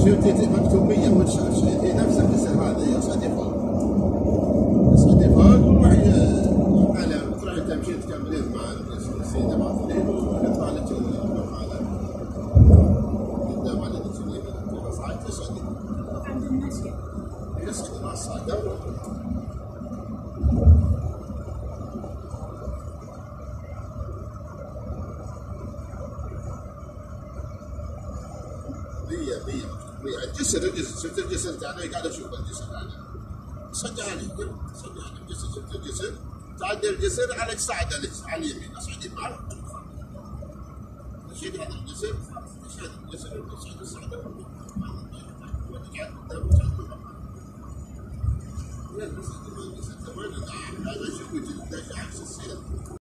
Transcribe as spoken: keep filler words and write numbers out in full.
شفتي مكتوب مية وتسعة وتسعين نفس الجسر هذا يصعد فوق يصعد فوق وروح على تروح تمشي تكملين مع السيدة ماثلين ويطلع لك الرقم هذا قدام على اليمين صعد تصعد عند الناس يصعد ما صعد مية مية مية الجسر الجسر شفت الجسر تعال قاعد اشوف الجسر انا صدق علي صدق علي الجسر شفت الجسر تعدي الجسر على صعد على اليمين اصعد معك اشيل هذا الجسر اشيل الجسر وصعد الصعد وتقعد قدام لا الجسر الجسر تمام هذا شوف عكس السير